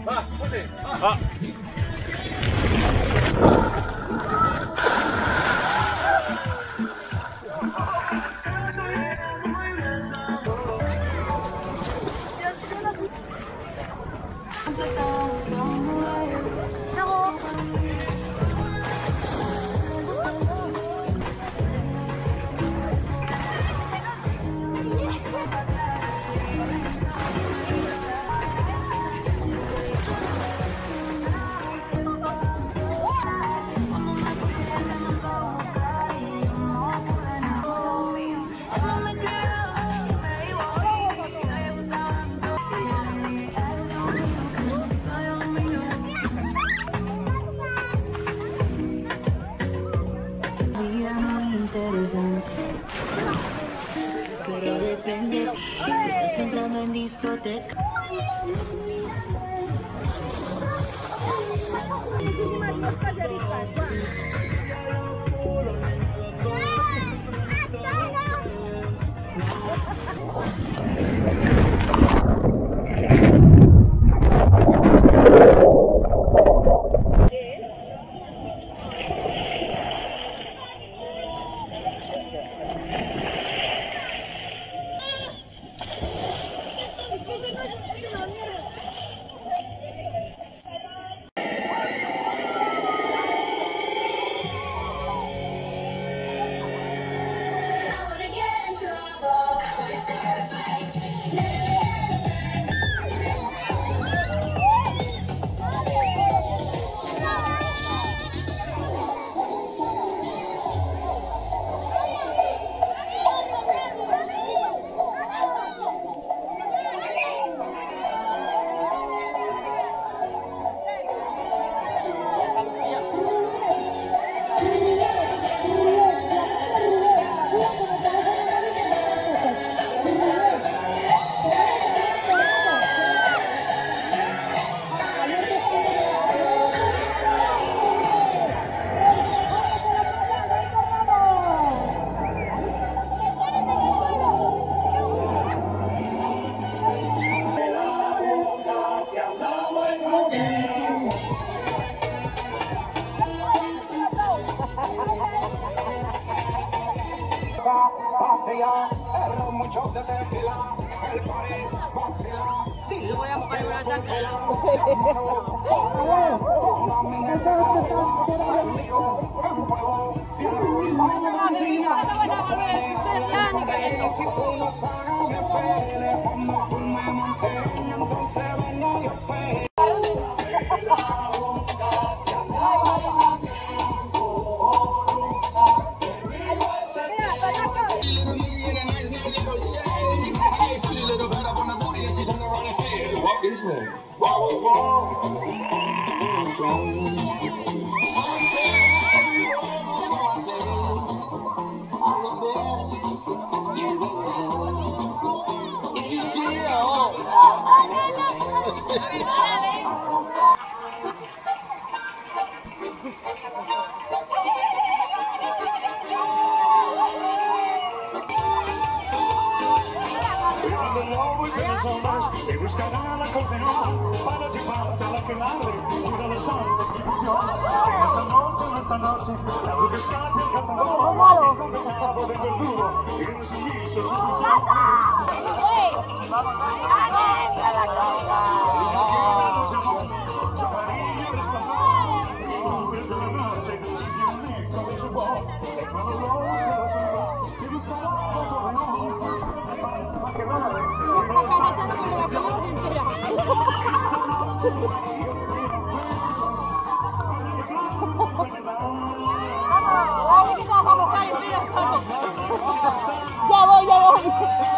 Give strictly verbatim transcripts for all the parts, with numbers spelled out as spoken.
Va, ponte. Va. Pero depende si estás pensando en discoteca. Muchísimas moscas de avispas. Lo voy a poner una tanda. Te buscará la condenada para llevarte a la que madre una de santos que esta noche, en esta noche, la bruja escapa el cazador y condenado de verdugo y en su guiso su prisión. Su cariño desplazado, nubes de la noche, si se une con su voz, el color de los ojos, te buscará la condenada para que madre una de santos que Ya voy, ya voy.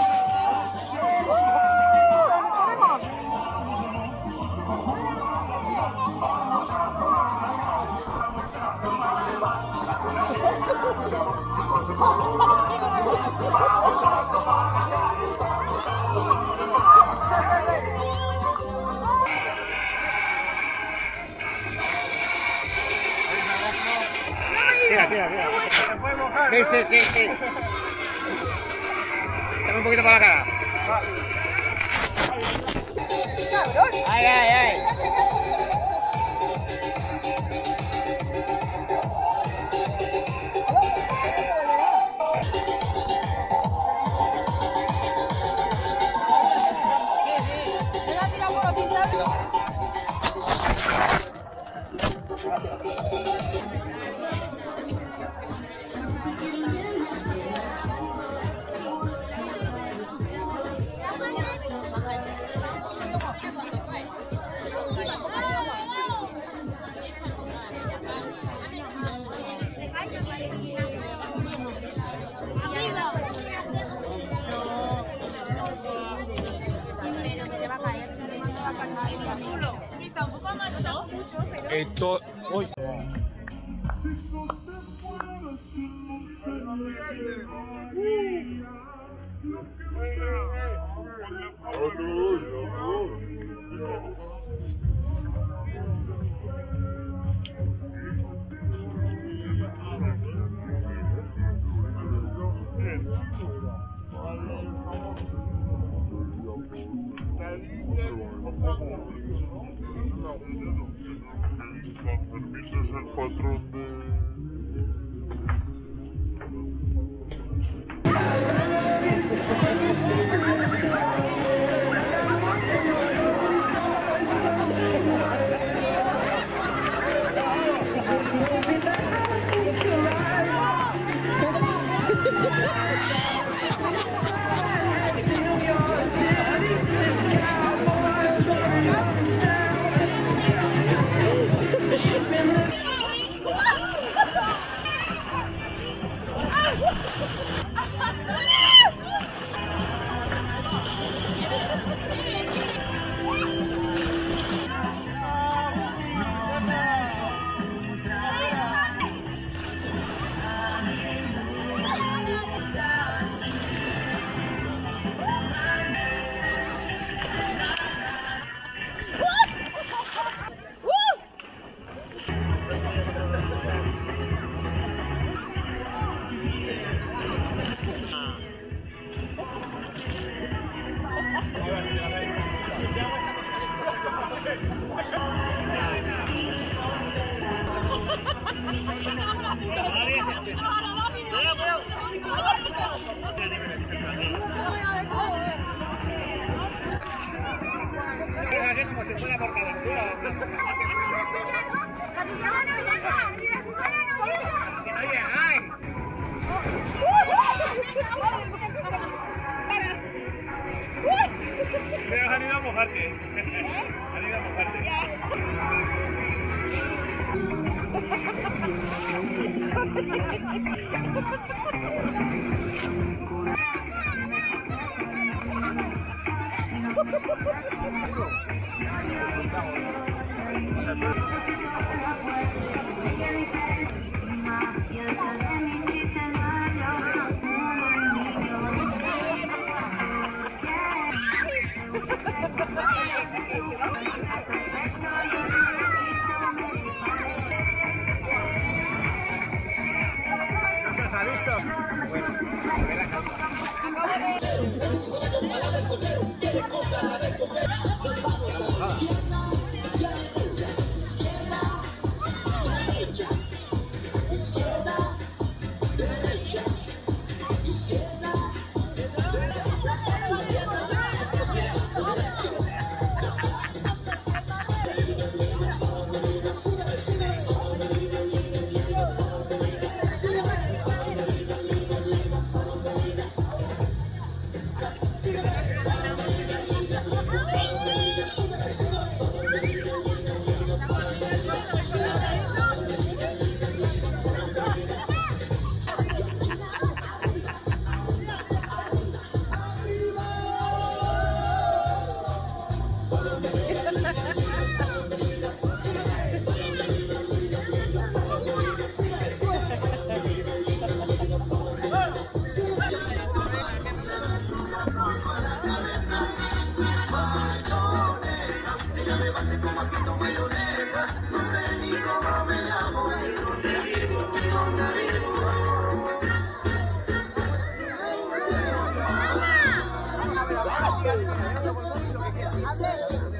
Tira, tira, tira. Sí, sí, sí, sí. Dame un poquito para la cara. Ay, ay, ay. Esto... Uy. Permiso es el patrón de... Como si fuera por calentura. ¡Que no llegáis! Pero han ido a mojarte. Han ido a mojarte. ¿Has visto? Bueno, a ver la calma.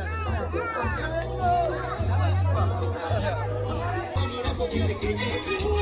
Quiere que